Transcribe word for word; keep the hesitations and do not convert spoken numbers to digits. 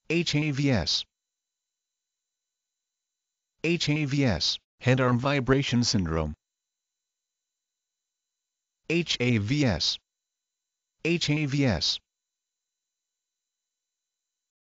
H A V S. H A V S, head arm vibration syndrome. H A V S. H A V S.